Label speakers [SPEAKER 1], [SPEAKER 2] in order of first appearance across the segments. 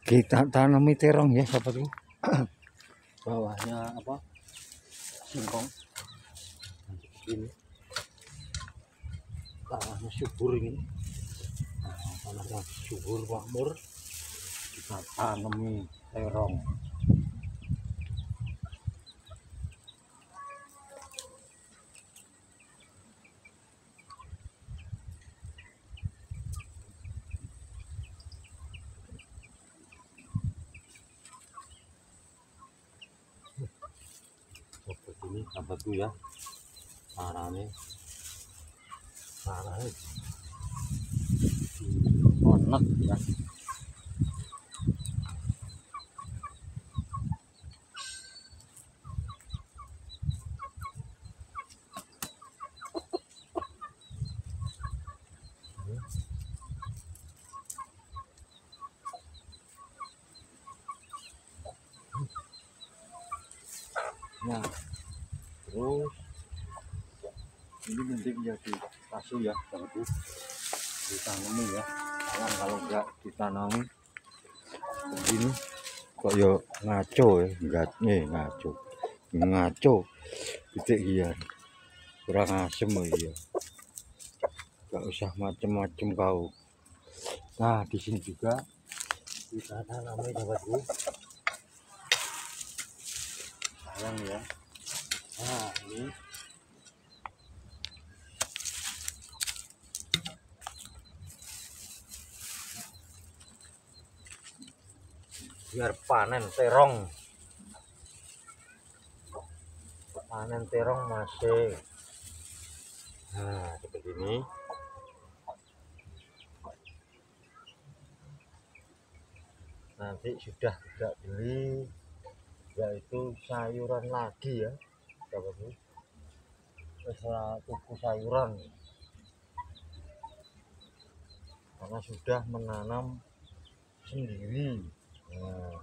[SPEAKER 1] Kita tanami terong ya sahabatku. Bawahnya apa? Singkong. Ini tanahnya subur ini. Tanahnya subur makmur. Kita tanami terong. Seperti ini sahabatku ya, tanahnya onak ya. Nah, terus ini nanti menjadi kasu ya, sahabatku. Ditanami ya, kalau enggak ditanami begini kok yo ngaco ya, ngaco titik iya, kurang asem ya, gak usah macem-macem kau. Nah di sini juga kita tanami sahabatku, sayang ya. Nah ini biar panen terong masih. Nah seperti ini. Nanti sudah tidak beli yaitu sayuran lagi ya sahabatku, tuku sayuran karena sudah menanam sendiri. Nah,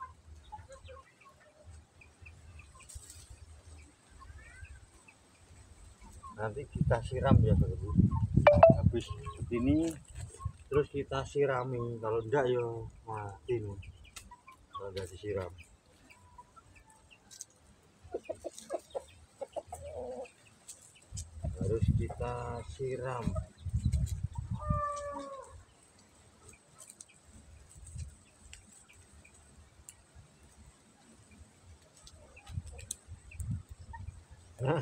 [SPEAKER 1] nanti kita siram ya sahabatku, habis begini terus kita sirami, kalau enggak ya mati nih kalau enggak disiram. Harus kita siram. Nah,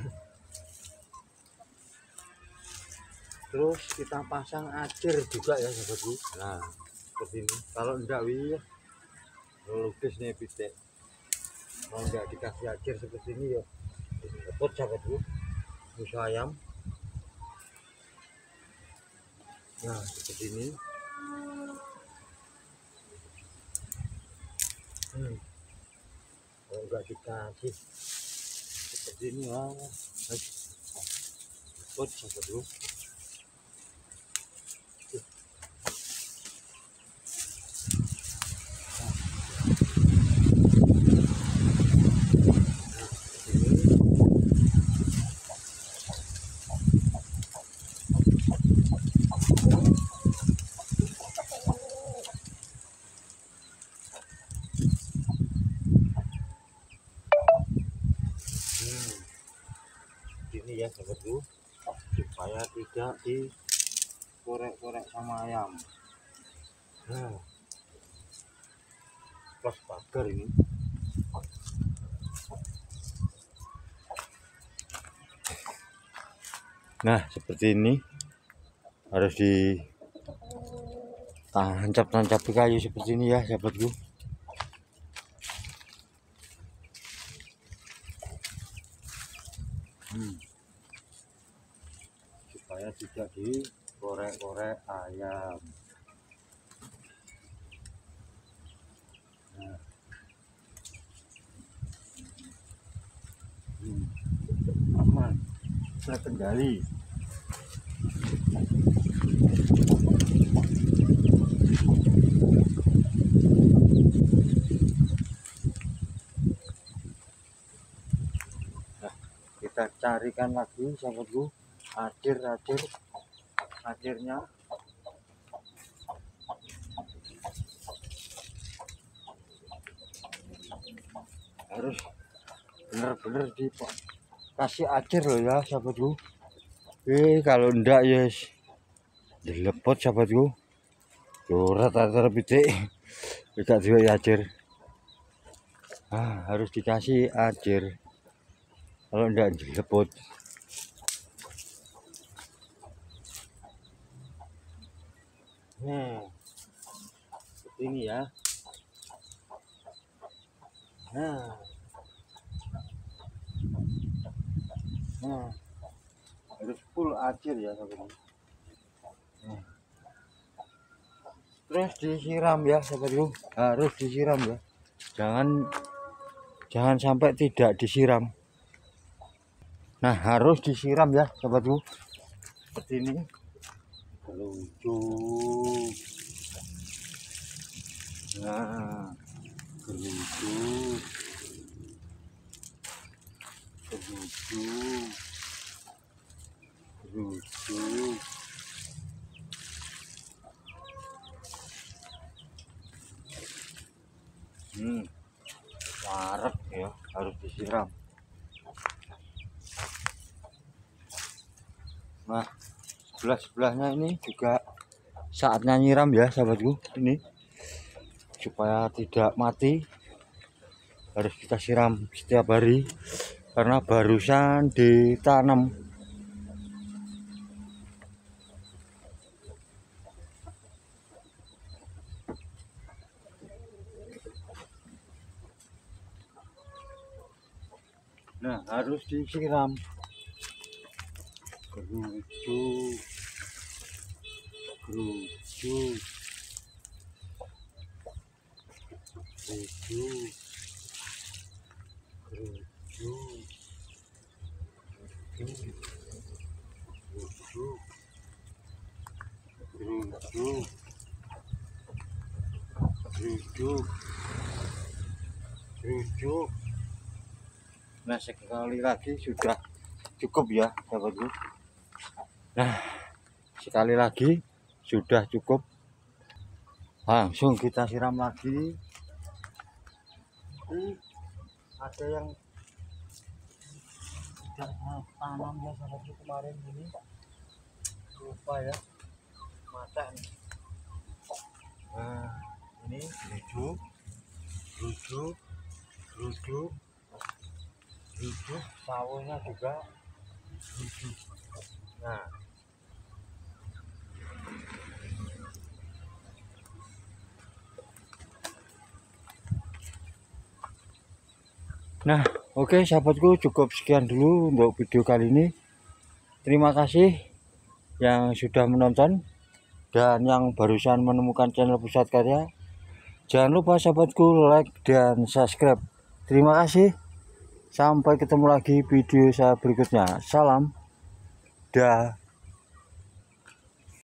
[SPEAKER 1] terus kita pasang air juga ya sahabatku. Nah seperti ini, kalau enggak wih lukis nih pitik, kalau enggak dikasih air seperti ini ya repot sahabatku, musuh ayam. Nah seperti ini. Kalau enggak dikasih seperti ini ya repot sahabatku. Ini ya sahabatku, supaya tidak dikorek-korek sama ayam. Nah plus pagar ini. Nah seperti ini, harus ditancap di kayu seperti ini ya sahabatku. Supaya tidak dikorek-korek ayam. Nah, aman, terkendali. Nah, kita carikan lagi sahabatku akhirnya harus bener-bener dikasih ajar loh ya sahabatku. Kalau enggak ya dilepot sahabatku. Tuh rata-rata pitik tidak juga ajar. Harus dikasih ajar. Kalau enggak dilepot. Seperti ini ya. Harus full ajar ya sahabatku. Terus disiram ya sahabatku, harus disiram ya. Jangan sampai tidak disiram. Nah, harus disiram ya sahabatku. Seperti ini. Lucu. Nah, lucu. Warak ya, harus disiram. Nah, sebelahnya ini juga saatnya nyiram ya sahabatku. Ini supaya tidak mati harus kita siram setiap hari karena barusan ditanam. Nah, harus disiram. Lucu. Nah, sekali lagi sudah cukup ya sahabatku. Nah, sekali lagi sudah cukup. Langsung kita siram lagi. Ada yang tidak tanam ya sahabatku kemarin ini, lupa ya mata nih. Nah, ini lucu, sawahnya juga lucu. Nah, oke sahabatku, cukup sekian dulu untuk video kali ini. Terima kasih yang sudah menonton dan yang barusan menemukan channel Pusat Karya. Jangan lupa sahabatku like dan subscribe. Terima kasih. Sampai ketemu lagi video saya berikutnya. Salam. Dah.